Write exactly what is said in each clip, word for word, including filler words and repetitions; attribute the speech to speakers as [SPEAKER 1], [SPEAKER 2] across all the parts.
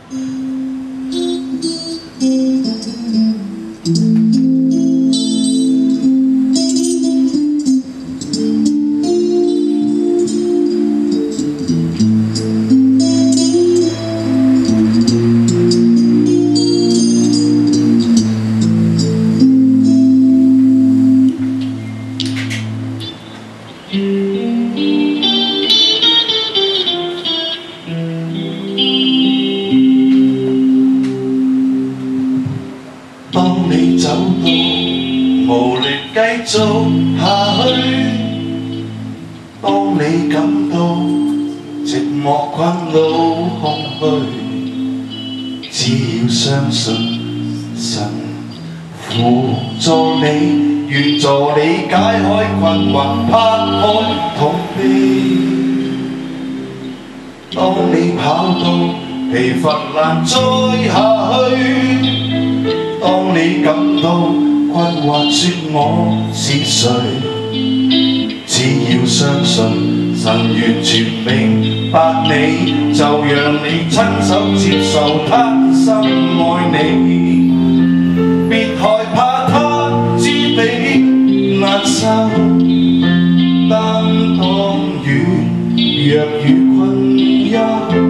[SPEAKER 1] 當你走到無力繼續下去，當你感到寂寞困惱空虛，只要相信神輔助你，願助你解開困惑，拋開痛悲。當你跑到疲乏難再下去，當你感到困惑，說我是誰？只要相信神完全明白你，就讓你親手接受他深愛你。別害怕他知你難受，擔當軟弱與困憂，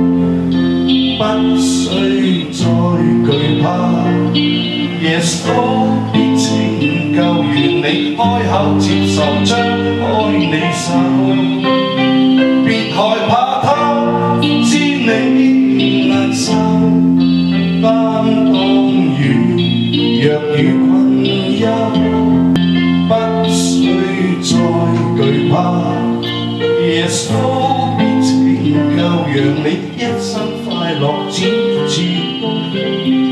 [SPEAKER 1] 不需再懼怕。耶穌必拯救，願你開口接受，張開你手。別害怕他知你難受，擔當軟弱與困憂，不需再懼怕。耶穌必拯救，讓你一生快樂，展翅高飛。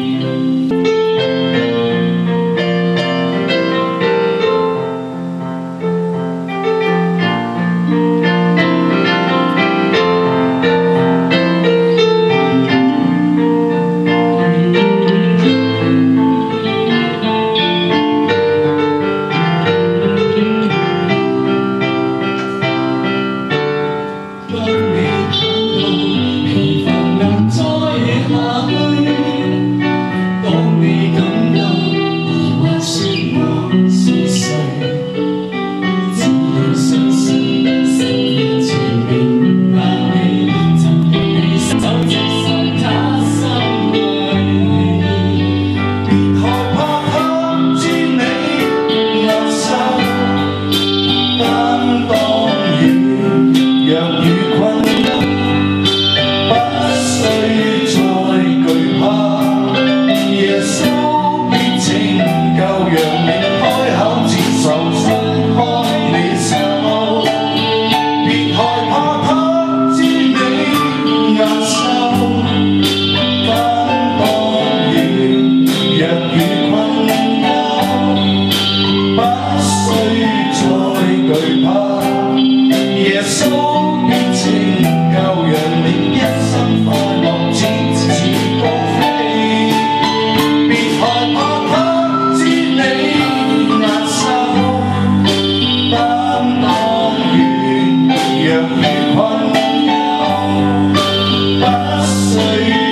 [SPEAKER 1] 若如困憂，不需